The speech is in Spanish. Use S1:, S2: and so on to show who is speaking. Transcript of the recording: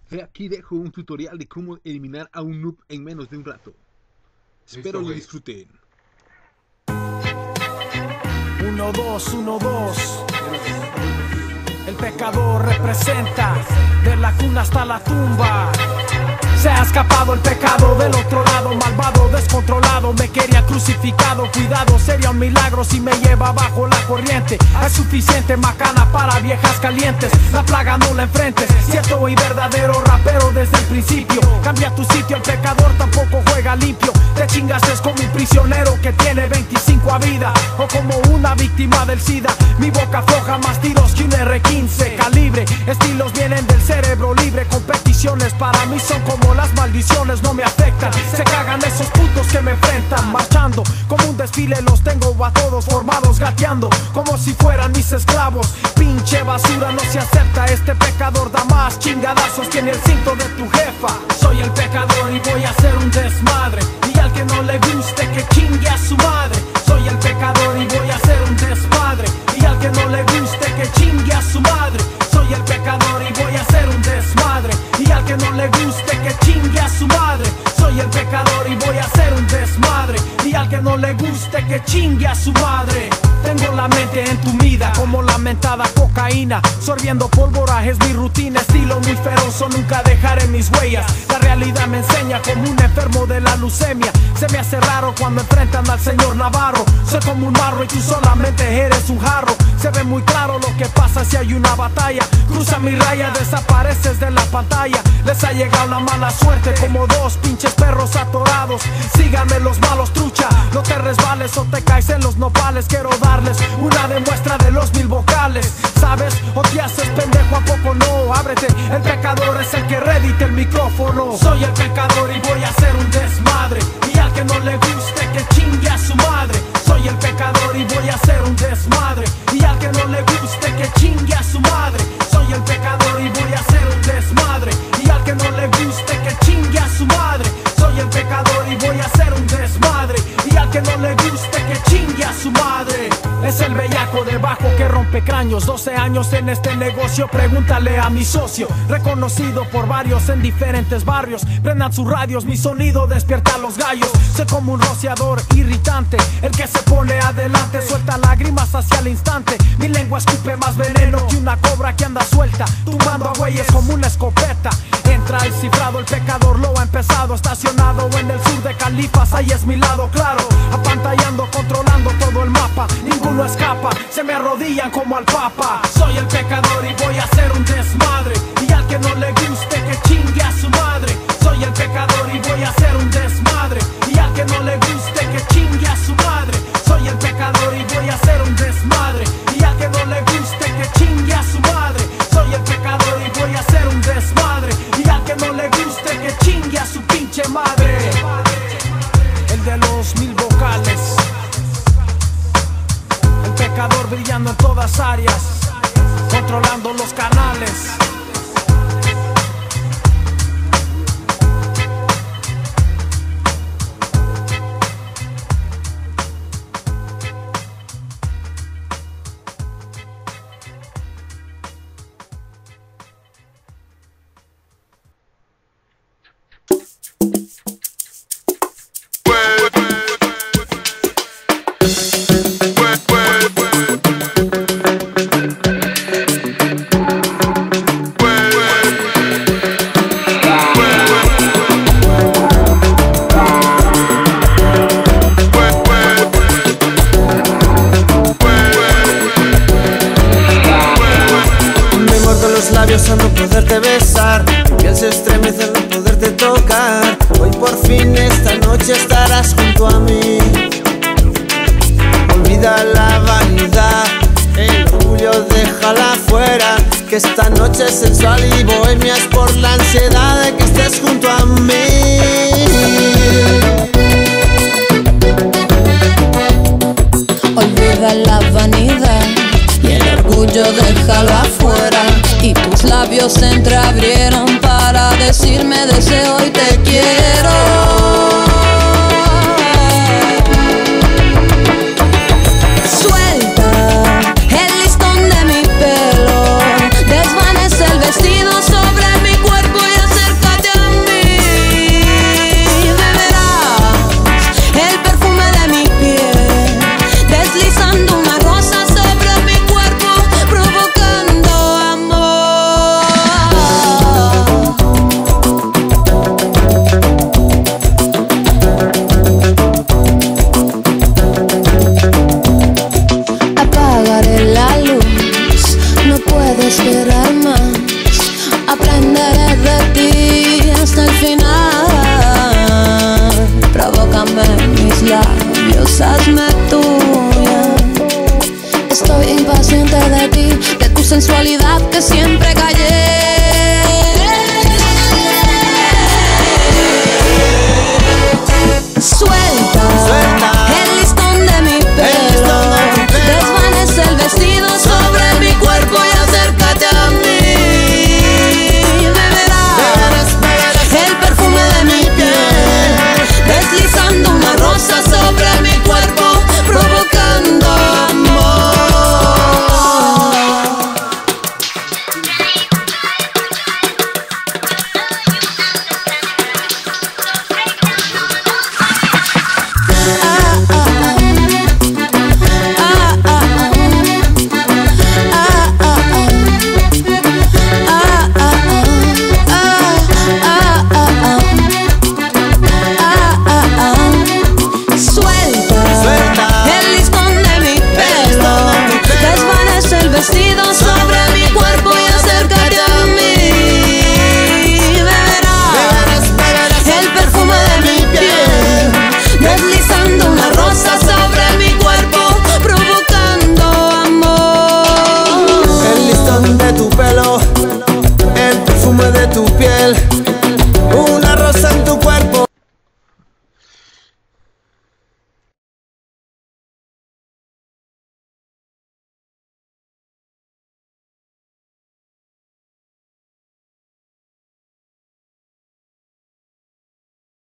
S1: Aquí dejo un tutorial de cómo eliminar a un noob en menos de un rato. Espero lo disfruten.
S2: 1, 2, 1, 2. El pecador representa de la cuna hasta la tumba. Se ha escapado el pecado del otro lado, malvado, descontrolado, me quería crucificado. Cuidado, sería un milagro si me lleva bajo la corriente. Es suficiente macana para viejas calientes. La plaga no la enfrentes, cierto y verdadero rapero desde el principio. Cambia tu sitio, el pecador tampoco juega limpio. Te chingaste como un prisionero que tiene 25 a vida, o como una víctima del SIDA. Mi boca floja, más tiros que un R15 calibre. Estilos vienen del cerebro libre. Competiciones para mí son como las maldiciones, no me afectan. Se cagan esos putos que me enfrentan. Marchando como un desfile, los tengo a todos formados, gateando como si fueran mis esclavos. Pinche basura, no se acepta. Este pecador da más chingadazos que en el cinto de tu jefa. Soy el pecador y voy a hacer un desmadre. Y al que no le guste que chingue a su madre. Soy el pecador y voy a hacer un desmadre. Y al que no le guste que chingue a su madre. Soy el pecador y voy a hacer un desmadre. Y al que no le guste que chingue a su madre. Soy el pecador y voy a hacer un desmadre. Y al que no le guste que chingue a su madre. Tengo la mente entumida como la mentada cocaína. Sorbiendo pólvora es mi rutina. Estilo muy feroz, nunca dejaré mis huellas. La realidad me enseña como un enfermo de la leucemia. Se me hace raro cuando enfrentan al señor Navarro. Soy como un marro y tú solamente eres un jarro. Se ve muy claro lo que pasa si hay una batalla. Cruza mi raya, desapareces de la pantalla. Les ha llegado la mala suerte como dos pinches perros atorados. Síganme los malos, trucha. No te resbales o te caes en los nopales. Quiero darles una demuestra de los 1000 vocales. ¿Sabes? O te haces pendejo, ¿a poco no? Ábrete, el pecador es el que redite el micrófono. Soy el pecador y voy a hacer un desmadre. Y al que no le guste que chingue a su madre. Soy el pecador y voy a hacer un desmadre. Y al que no le guste que chingue a su madre. Soy el pecador y voy a hacer un desmadre. Y al que no le guste que chingue a su madre. Soy el pecador y voy a hacer un desmadre. Y al que no le guste que chingue a su madre. Es el bellaco de bajo que rompe cráneos. 12 años en este negocio, pregúntale a mi socio. Reconocido por varios en diferentes barrios. Prendan sus radios, mi sonido despierta a los gallos. Soy como un rociador irritante, el que se pone adelante, suelta lágrimas hacia el instante. Mi lengua escupe más veneno que una cobra que anda suelta, tumbando a güeyes como una escopeta. Entra el cifrado, el pecador lo ha empezado. Estacionado en el sur de Califas, ahí es mi lado claro. Apantallando, controlando todo el mapa. Ninguno escapa, se me arrodillan como al papa. Soy el pecador y voy a hacer un desmadre. Y al que no le guste que chingue a su madre. Soy el pecador y voy a hacer un desmadre. Y al que no le guste que chingue a su madre. Soy el pecador y voy a hacer un desmadre. Y al que no le guste que chingue a su madre. Soy el pecador y voy a hacer un desmadre. Y al que no le guste que chingue a su pinche madre. El de los 1000 vocales. El pecador brillando en todas áreas, controlando los canales.
S3: A no poderte besar, mi piel se estremece al no poderte tocar. Hoy por fin esta noche estarás junto a mí. Olvida la vanidad, el orgullo déjala fuera. Que esta noche es sensual y bohemia es por la ansiedad de que estés junto a mí.
S4: Olvida la vanidad y el orgullo déjalo afuera. Y tus labios se entreabrieron para decirme deseo y te quiero. Suelta el listón de mi pelo, desvanece el vestido sobre mi cuerpo y Aprenderé de ti hasta el final. Provócame mis labios, hazme tuya. Estoy impaciente de ti, de tu sensualidad que siempre callé. Suelta el listón de mi pelo, desvanece el vestido sobre mi cuerpo y acércate a mí. Beberás el perfume de mi piel, deslizando una rosa sobre mi cuerpo, provocando amor. Sobre mi cuerpo y acércate a mí. Beberás el perfume de mi piel, deslizando una rosa sobre mi cuerpo, provocando amor.
S3: El listón de tu pelo, el perfume de tu piel,